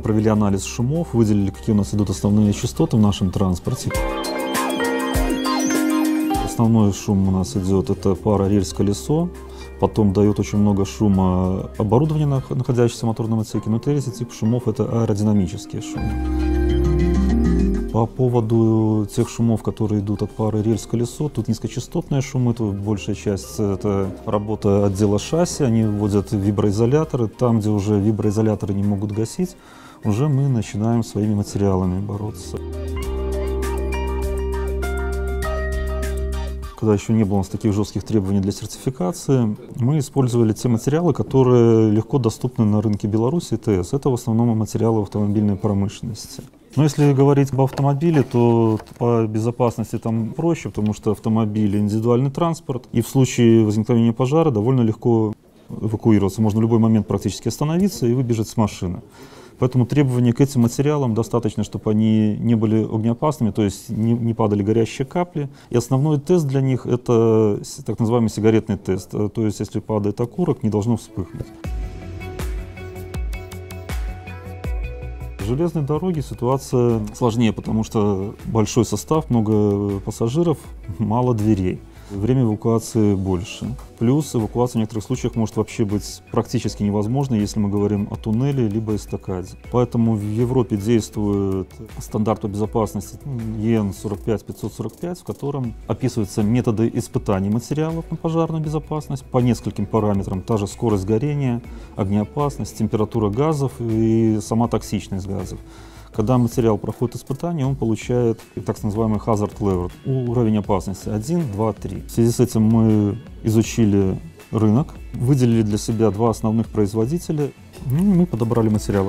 провели анализ шумов, выделили, какие у нас идут основные частоты в нашем транспорте. Основной шум у нас идет, это пара, рельс, колесо. Потом дает очень много шума оборудование, находящееся в моторном отсеке. Но третий тип шумов — это аэродинамические шумы. По поводу тех шумов, которые идут от пары рельс-колесо, тут низкочастотные шумы, тут большая часть — это работа отдела шасси, они вводят виброизоляторы. Там, где уже виброизоляторы не могут гасить, уже мы начинаем своими материалами бороться. Когда еще не было у нас таких жестких требований для сертификации, мы использовали те материалы, которые легко доступны на рынке Беларуси и ТС. Это в основном материалы автомобильной промышленности. Но если говорить об автомобиле, то по безопасности там проще, потому что автомобиль — индивидуальный транспорт, и в случае возникновения пожара довольно легко эвакуироваться. Можно в любой момент практически остановиться и выбежать с машины. Поэтому требования к этим материалам достаточно, чтобы они не были огнеопасными, то есть не падали горящие капли. И основной тест для них — это так называемый сигаретный тест. То есть если падает окурок, не должно вспыхнуть. В железной дороге ситуация сложнее, потому что большой состав, много пассажиров, мало дверей. Время эвакуации больше. Плюс эвакуация в некоторых случаях может вообще быть практически невозможной, если мы говорим о туннеле либо эстакаде. Поэтому в Европе действует стандарт по безопасности ЕН 45545, в котором описываются методы испытаний материалов на пожарную безопасность по нескольким параметрам. Та же скорость горения, огнеопасность, температура газов и сама токсичность газов. Когда материал проходит испытание, он получает так называемый hazard level, уровень опасности 1, 2, 3. В связи с этим мы изучили рынок, выделили для себя два основных производителя, и мы подобрали материалы.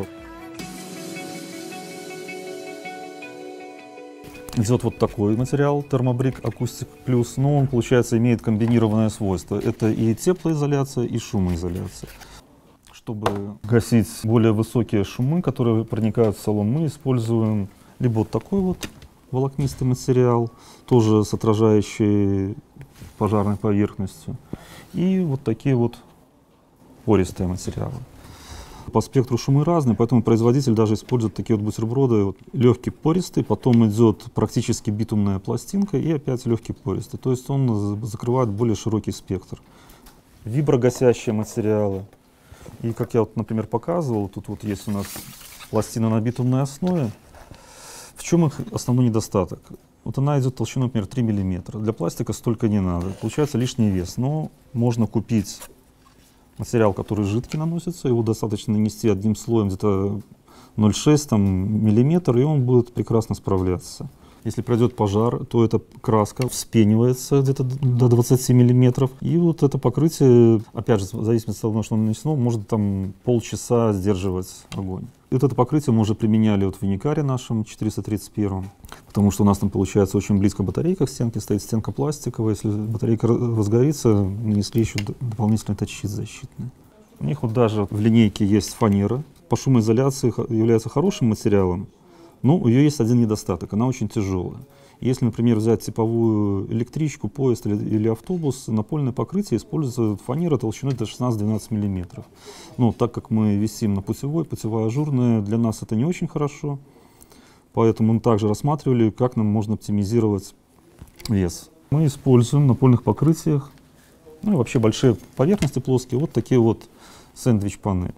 Идет вот такой материал, термобрик Acoustic Plus, но он, получается, имеет комбинированное свойство. Это и теплоизоляция, и шумоизоляция. Чтобы гасить более высокие шумы, которые проникают в салон, мы используем либо вот такой вот волокнистый материал, тоже с отражающей пожарной поверхностью, и вот такие вот пористые материалы. По спектру шумы разные, поэтому производитель даже использует такие вот бутерброды. Вот легкий пористый, потом идет практически битумная пластинка и опять легкий пористый. То есть он закрывает более широкий спектр. Виброгасящие материалы. И как я, вот, например, показывал, тут вот есть у нас пластина на битумной основе. В чем их основной недостаток? Вот она идет толщиной, например, 3 мм. Для пластика столько не надо. Получается лишний вес. Но можно купить материал, который жидкий наносится. Его достаточно нанести одним слоем где-то 0,6 мм, и он будет прекрасно справляться. Если пройдет пожар, то эта краска вспенивается где-то до 20 мм. И вот это покрытие, опять же, в зависимости от того, что оно нанесено, может там полчаса сдерживать огонь. И вот это покрытие мы уже применяли вот в Юникаре нашем 431, потому что у нас там получается очень близко батарейка к стенке, стоит стенка пластиковая. Если батарейка разгорится, нанесли еще дополнительный щит защитный. У них вот даже в линейке есть фанера. По шумоизоляции является хорошим материалом. Но у нее есть один недостаток, она очень тяжелая. Если, например, взять типовую электричку, поезд или автобус, напольное покрытие используется фанера толщиной до 16-12 мм. Но так как мы висим на путевая ажурная, для нас это не очень хорошо. Поэтому мы также рассматривали, как нам можно оптимизировать вес. Мы используем в напольных покрытиях, ну и вообще большие поверхности плоские, вот такие вот сэндвич-панели.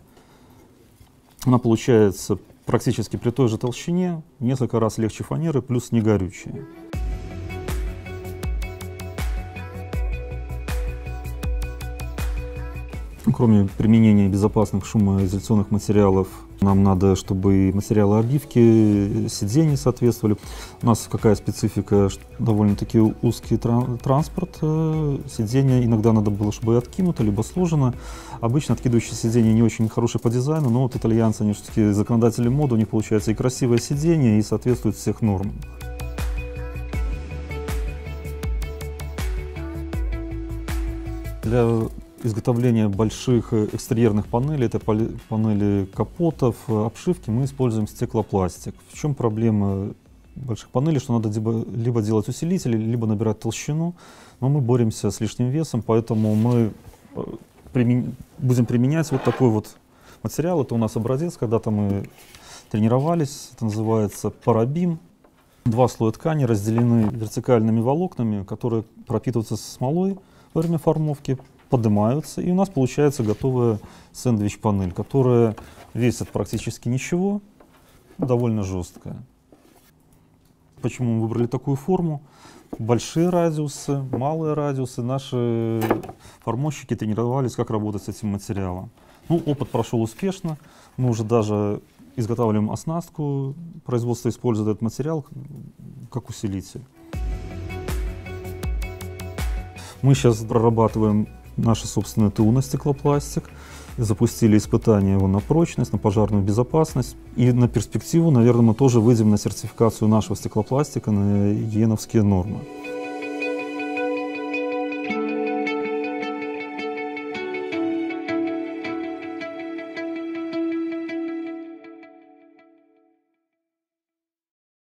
Она получается практически при той же толщине, в несколько раз легче фанеры, плюс не горючие. Кроме применения безопасных шумоизоляционных материалов, нам надо, чтобы материалы обивки сидений соответствовали. У нас какая специфика? Довольно-таки узкий транспорт. Сиденья иногда надо было, чтобы откинуто, либо сложено. Обычно откидывающие сиденья не очень хорошие по дизайну, но вот итальянцы, они все-таки законодатели моды, у них получается и красивое сиденье, и соответствует всех нормам. Для изготовления больших экстерьерных панелей, это панели капотов, обшивки, мы используем стеклопластик. В чем проблема больших панелей, что надо либо делать усилители, либо набирать толщину, но мы боремся с лишним весом, поэтому мы будем применять вот такой вот материал. Это у нас образец, когда-то мы тренировались. Это называется парабим. Два слоя ткани разделены вертикальными волокнами, которые пропитываются смолой во время формовки, поднимаются, и у нас получается готовая сэндвич-панель, которая весит практически ничего, довольно жесткая. Почему мы выбрали такую форму? Большие радиусы, малые радиусы. Наши формовщики тренировались, как работать с этим материалом. Ну, опыт прошел успешно. Мы уже даже изготавливаем оснастку. Производство использует этот материал как усилитель. Мы сейчас прорабатываем наше собственное ТУ на стеклопластик. Запустили испытания его на прочность, на пожарную безопасность. И на перспективу, наверное, мы тоже выйдем на сертификацию нашего стеклопластика на ЕНовские нормы.